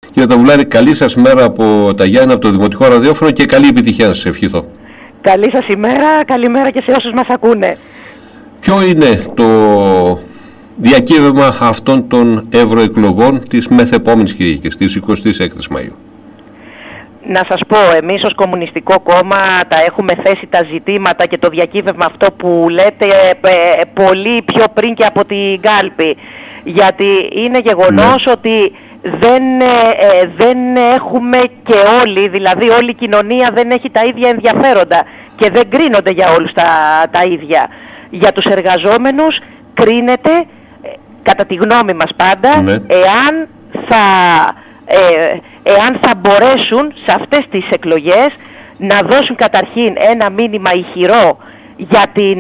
Κύριε Ταβουλάρη, καλή σας μέρα από τα Γιάννη, από το Δημοτικό Ραδιόφωνο και καλή επιτυχία να σας ευχηθώ. Καλή σας ημέρα, καλημέρα και σε όσους μας ακούνε. Ποιο είναι το διακύβευμα αυτών των ευρωεκλογών της μεθεπόμενης Κυριακής, της 26ης Μαΐου? Να σας πω, εμείς ως Κομμουνιστικό Κόμμα τα έχουμε θέσει τα ζητήματα και το διακύβευμα αυτό που λέτε πολύ πιο πριν και από την κάλπη. Γιατί είναι γεγονός ότι δεν έχουμε και όλοι, δηλαδή όλη η κοινωνία δεν έχει τα ίδια ενδιαφέροντα και δεν κρίνονται για όλους τα ίδια. Για τους εργαζόμενους κρίνεται, κατά τη γνώμη μας πάντα, εάν θα μπορέσουν σε αυτές τις εκλογές να δώσουν καταρχήν ένα μήνυμα ηχηρό για την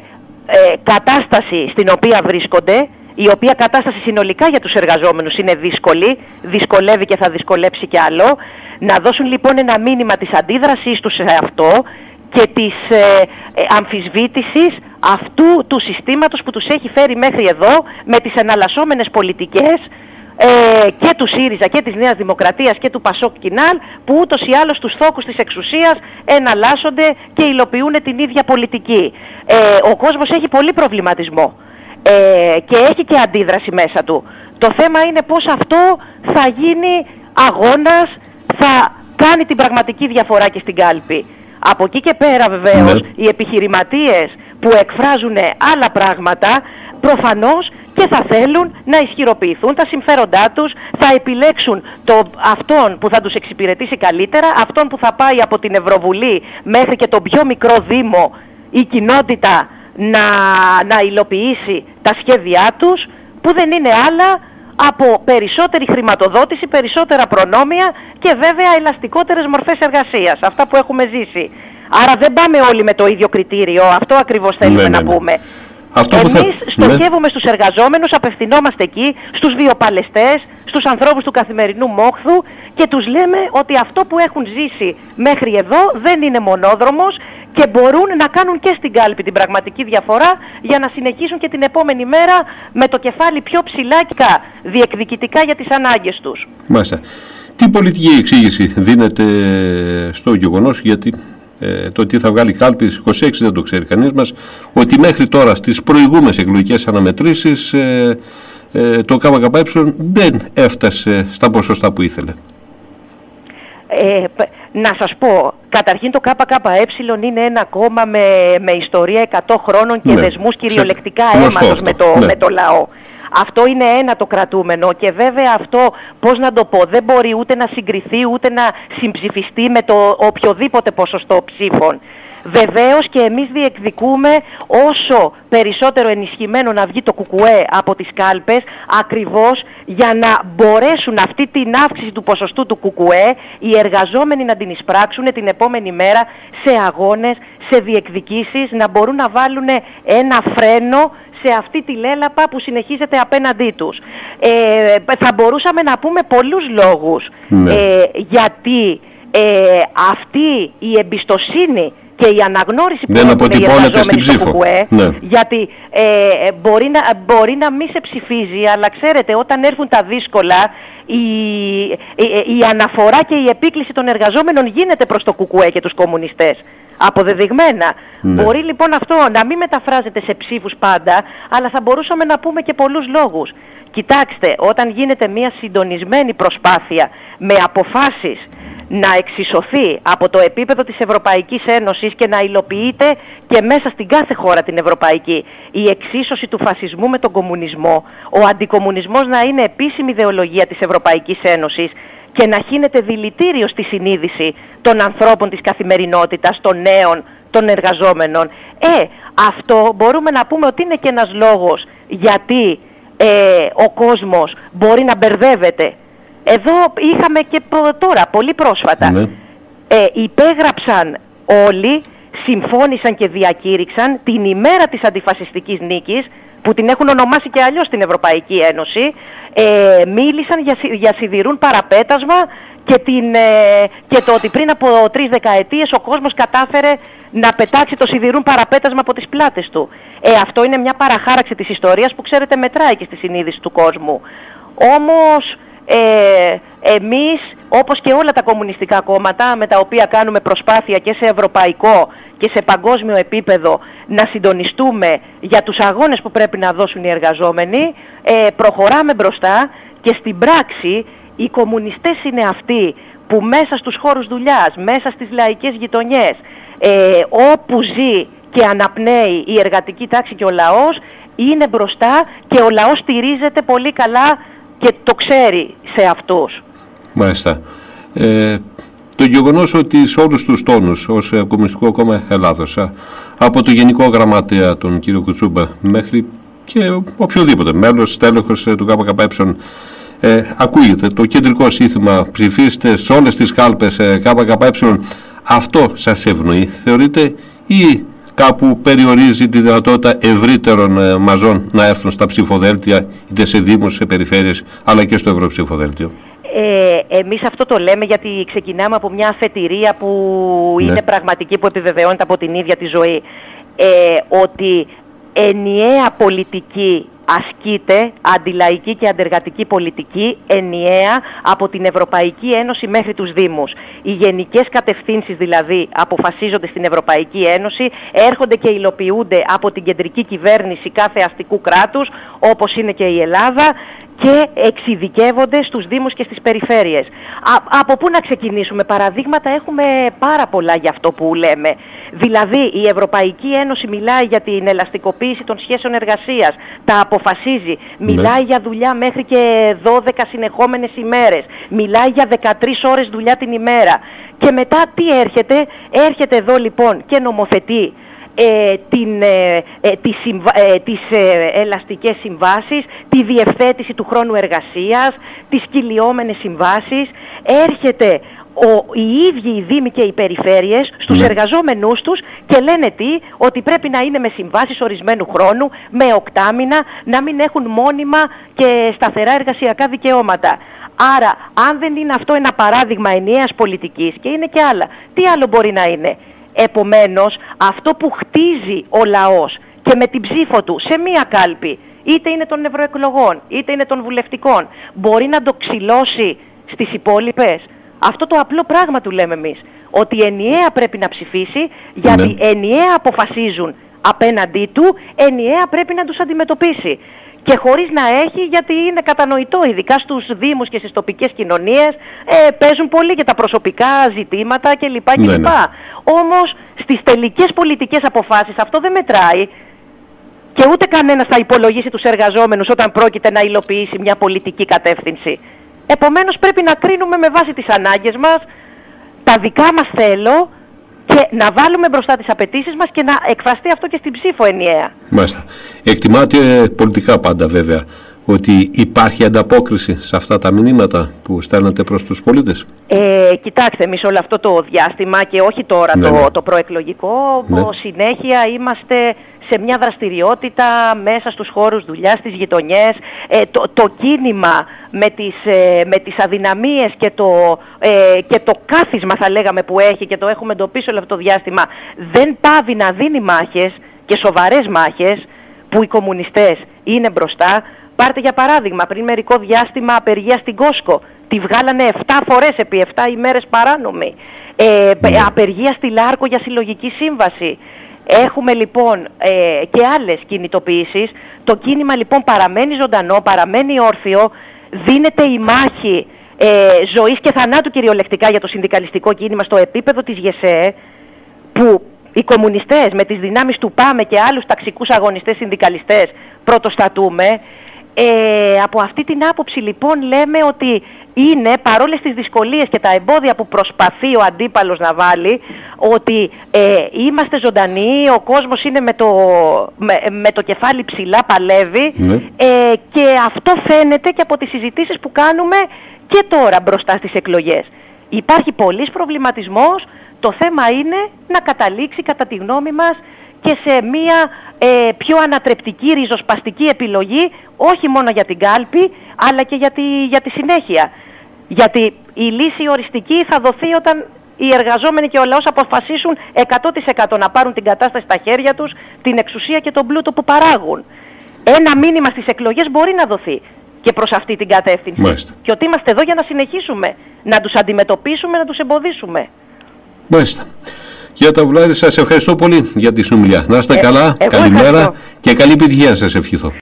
κατάσταση στην οποία βρίσκονται, η οποία κατάσταση συνολικά για τους εργαζόμενους είναι δύσκολη, δυσκολεύει και θα δυσκολέψει κι άλλο, να δώσουν λοιπόν ένα μήνυμα της αντίδρασής τους σε αυτό και της αμφισβήτησης αυτού του συστήματος που τους έχει φέρει μέχρι εδώ με τις εναλλασσόμενες πολιτικές και του ΣΥΡΙΖΑ και της Νέας Δημοκρατίας και του ΠΑΣΟΚ Κινάλ, που ούτως ή άλλως στους θόκους της εξουσίας εναλλάσσονται και υλοποιούν την ίδια πολιτική. Ο κόσμος έχει πολύ προβληματισμό και έχει και αντίδραση μέσα του. Το θέμα είναι πώς αυτό θα γίνει αγώνας, θα κάνει την πραγματική διαφορά και στην κάλπη. Από εκεί και πέρα βεβαίως οι επιχειρηματίες που εκφράζουν άλλα πράγματα προφανώς και θα θέλουν να ισχυροποιηθούν τα συμφέροντά τους, θα επιλέξουν αυτόν που θα τους εξυπηρετήσει καλύτερα, αυτόν που θα πάει από την Ευρωβουλή μέχρι και τον πιο μικρό δήμο η κοινότητα να υλοποιήσει τα σχέδιά τους, που δεν είναι άλλα από περισσότερη χρηματοδότηση, περισσότερα προνόμια και βέβαια ελαστικότερες μορφές εργασίας, αυτά που έχουμε ζήσει. Άρα δεν πάμε όλοι με το ίδιο κριτήριο, αυτό ακριβώς θέλουμε να πούμε. Εμείς στοχεύουμε στους εργαζόμενους, απευθυνόμαστε εκεί, στους βιοπαλαιστές, στους ανθρώπους του καθημερινού μόχθου και τους λέμε ότι αυτό που έχουν ζήσει μέχρι εδώ δεν είναι μονόδρομος και μπορούν να κάνουν και στην κάλπη την πραγματική διαφορά για να συνεχίσουν και την επόμενη μέρα με το κεφάλι πιο ψηλά και διεκδικητικά για τις ανάγκες τους. Μάλιστα. Τι πολιτική εξήγηση δίνεται στο γεγονός, γιατί το τι θα βγάλει κάλπη στις 26 δεν το ξέρει κανείς μας, ότι μέχρι τώρα στις προηγούμενες εκλογικές αναμετρήσεις το ΚΚΕ δεν έφτασε στα ποσοστά που ήθελε? Να σας πω, καταρχήν το ΚΚΕ είναι ένα κόμμα με ιστορία 100 χρόνων και δεσμούς κυριολεκτικά αίματος με το λαό. Αυτό είναι ένα το κρατούμενο και βέβαια αυτό, πώς να το πω, δεν μπορεί ούτε να συγκριθεί ούτε να συμψηφιστεί με το οποιοδήποτε ποσοστό ψήφων. Βεβαίως και εμείς διεκδικούμε όσο περισσότερο ενισχυμένο να βγει το ΚΚΕ από τις κάλπες, ακριβώς για να μπορέσουν αυτή την αύξηση του ποσοστού του ΚΚΕ οι εργαζόμενοι να την εισπράξουν την επόμενη μέρα σε αγώνες, σε διεκδικήσεις, να μπορούν να βάλουν ένα φρένο σε αυτή τη λέλαπα που συνεχίζεται απέναντί τους. Θα μπορούσαμε να πούμε πολλούς λόγους γιατί αυτή η εμπιστοσύνη και η αναγνώριση που έχουν οι εργαζόμενοι στο ΚΚΕ, γιατί μπορεί να μην σε ψηφίζει, αλλά ξέρετε, όταν έρθουν τα δύσκολα, η αναφορά και η επίκληση των εργαζόμενων γίνεται προς το ΚΚΕ και τους κομμουνιστές. Αποδεδειγμένα. Μπορεί λοιπόν αυτό να μην μεταφράζεται σε ψήφους πάντα, αλλά θα μπορούσαμε να πούμε και πολλούς λόγους. Κοιτάξτε, όταν γίνεται μια συντονισμένη προσπάθεια με αποφάσεις να εξισωθεί από το επίπεδο της Ευρωπαϊκής Ένωσης και να υλοποιείται και μέσα στην κάθε χώρα την ευρωπαϊκή η εξίσωση του φασισμού με τον κομμουνισμό, ο αντικομμουνισμός να είναι επίσημη ιδεολογία της Ευρωπαϊκής Ένωσης και να χύνεται δηλητήριο στη συνείδηση των ανθρώπων της καθημερινότητας, των νέων, των εργαζόμενων. Αυτό μπορούμε να πούμε ότι είναι και ένας λόγος γιατί ο κόσμος μπορεί να μπερδεύεται. Εδώ είχαμε και τώρα, πολύ πρόσφατα, υπέγραψαν όλοι, συμφώνησαν και διακήρυξαν την ημέρα της αντιφασιστικής νίκης, που την έχουν ονομάσει και αλλιώς στην Ευρωπαϊκή Ένωση, μίλησαν για σιδηρούν παραπέτασμα και το ότι πριν από 3 δεκαετίες ο κόσμος κατάφερε να πετάξει το σιδηρούν παραπέτασμα από τις πλάτες του. Αυτό είναι μια παραχάραξη της ιστορίας που ξέρετε μετράει και στη συνείδηση του κόσμου. Όμως εμείς, όπως και όλα τα κομμουνιστικά κόμματα με τα οποία κάνουμε προσπάθεια και σε ευρωπαϊκό και σε παγκόσμιο επίπεδο να συντονιστούμε για τους αγώνες που πρέπει να δώσουν οι εργαζόμενοι, προχωράμε μπροστά και στην πράξη οι κομμουνιστές είναι αυτοί που μέσα στους χώρους δουλειάς, μέσα στις λαϊκές γειτονιές, όπου ζει και αναπνέει η εργατική τάξη και ο λαός, είναι μπροστά και ο λαός στηρίζεται πολύ καλά και το ξέρει σε αυτούς. Μάλιστα. Το γεγονός ότι σε όλους τους τόνους ως Κομμουνιστικό Κόμμα Ελλάδος, από το Γενικό Γραμματέα τον κύριο Κουτσούμπα μέχρι και οποιοδήποτε μέλος, τέλεχος του ΚΚΕ, ακούγεται το κεντρικό σύνθημα «Ψηφίστε σε όλες τις κάλπες ΚΚΕ», αυτό σας ευνοεί, θεωρείτε, ή κάπου περιορίζει τη δυνατότητα ευρύτερων μαζών να έρθουν στα ψηφοδέλτια, είτε σε δήμους, σε περιφέρειες, αλλά και στο ευρωψηφοδέλτιο? Εμείς αυτό το λέμε γιατί ξεκινάμε από μια αφετηρία που είναι πραγματική, που επιβεβαιώνεται από την ίδια τη ζωή. Ότι ενιαία πολιτική ασκείται, αντιλαϊκή και αντεργατική πολιτική, ενιαία από την Ευρωπαϊκή Ένωση μέχρι τους Δήμους. Οι γενικές κατευθύνσεις δηλαδή αποφασίζονται στην Ευρωπαϊκή Ένωση, έρχονται και υλοποιούνται από την κεντρική κυβέρνηση κάθε αστικού κράτους, όπως είναι και η Ελλάδα, και εξειδικεύονται στους Δήμους και στις περιφέρειες. Από πού να ξεκινήσουμε? Παραδείγματα έχουμε πάρα πολλά για αυτό που λέμε. Δηλαδή η Ευρωπαϊκή Ένωση μιλάει για την ελαστικοποίηση των σχέσεων εργασίας, τα αποφασίζει, μιλάει για δουλειά μέχρι και 12 συνεχόμενες ημέρες, μιλάει για 13 ώρες δουλειά την ημέρα. Και μετά τι έρχεται? Έρχεται εδώ λοιπόν και νομοθετεί τις ελαστικές συμβάσεις, τη διευθέτηση του χρόνου εργασίας, τις κυλιόμενες συμβάσεις. Έρχεται οι ίδιοι οι Δήμοι και οι περιφέρειες στους εργαζόμενούς τους και λένε ότι πρέπει να είναι με συμβάσεις ορισμένου χρόνου, με οκτάμινα, να μην έχουν μόνιμα και σταθερά εργασιακά δικαιώματα. Άρα, αν δεν είναι αυτό ένα παράδειγμα ενιαίας πολιτικής, και είναι και άλλα, τι άλλο μπορεί να είναι? Επομένως, αυτό που χτίζει ο λαός και με την ψήφο του σε μία κάλπη, είτε είναι των ευρωεκλογών, είτε είναι των βουλευτικών, μπορεί να το ξυλώσει στις υπόλοιπες. Αυτό το απλό πράγμα του λέμε εμείς, ότι ενιαία πρέπει να ψηφίσει, γιατί ενιαία αποφασίζουν απέναντί του, ενιαία πρέπει να τους αντιμετωπίσει. Και χωρίς να έχει, γιατί είναι κατανοητό, ειδικά στους Δήμους και στις τοπικές κοινωνίες, παίζουν πολύ και τα προσωπικά ζητήματα κλπ. Όμως στις τελικές πολιτικές αποφάσεις αυτό δεν μετράει και ούτε κανένας θα υπολογίσει τους εργαζόμενους όταν πρόκειται να υλοποιήσει μια πολιτική κατεύθυνση. Επομένως πρέπει να κρίνουμε με βάση τις ανάγκες μας, τα δικά μας θέλω, και να βάλουμε μπροστά τις απαιτήσεις μας και να εκφραστεί αυτό και στην ψήφο ενιαία. Μάλιστα. Εκτιμάτε πολιτικά πάντα βέβαια ότι υπάρχει ανταπόκριση σε αυτά τα μηνύματα που στέλνετε προς τους πολίτες? Κοιτάξτε, εμείς όλο αυτό το διάστημα και όχι τώρα το προεκλογικό, συνέχεια είμαστε σε μια δραστηριότητα μέσα στους χώρους δουλειάς, στις γειτονιές. Το κίνημα με τις αδυναμίες και το κάθισμα θα λέγαμε που έχει, και το έχουμε εντοπίσει όλο αυτό το διάστημα, δεν πάβει να δίνει μάχες και σοβαρές μάχες που οι κομμουνιστές είναι μπροστά. Πάρτε για παράδειγμα, πριν μερικό διάστημα απεργία στην Κόσκο. Τη βγάλανε 7 φορές επί 7 ημέρες παράνομη. Απεργία στη Λάρκο για συλλογική σύμβαση. Έχουμε λοιπόν και άλλες κινητοποιήσεις. Το κίνημα λοιπόν παραμένει ζωντανό, παραμένει όρθιο. Δίνεται η μάχη ζωής και θανάτου κυριολεκτικά για το συνδικαλιστικό κίνημα στο επίπεδο της ΓΕΣΕ, που οι κομμουνιστές με τις δυνάμεις του ΠΑΜΕ και άλλους ταξικούς αγωνιστές συνδικαλιστές πρωτοστατούμε. Από αυτή την άποψη λοιπόν λέμε ότι είναι, παρόλες τις δυσκολίες και τα εμπόδια που προσπαθεί ο αντίπαλος να βάλει, ότι είμαστε ζωντανοί, ο κόσμος είναι με το κεφάλι ψηλά, παλεύει, και αυτό φαίνεται και από τις συζητήσεις που κάνουμε και τώρα μπροστά στις εκλογές. Υπάρχει πολύς προβληματισμός, το θέμα είναι να καταλήξει κατά τη γνώμη μας και σε μια πιο ανατρεπτική, ριζοσπαστική επιλογή, όχι μόνο για την κάλπη, αλλά και για τη συνέχεια. Γιατί η λύση οριστική θα δοθεί όταν οι εργαζόμενοι και ο λαός αποφασίσουν 100% να πάρουν την κατάσταση στα χέρια τους, την εξουσία και τον πλούτο που παράγουν. Ένα μήνυμα στις εκλογές μπορεί να δοθεί. και προς αυτή την κατεύθυνση. Μάλιστα. Και ότι είμαστε εδώ για να συνεχίσουμε να τους αντιμετωπίσουμε, να τους εμποδίσουμε. Μάλιστα. Κυρία Ταυλάρη, σας ευχαριστώ πολύ για τη συνομιλία. Να είστε καλά, καλημέρα ευχαριστώ. Και καλή επιτυχία σας ευχηθώ.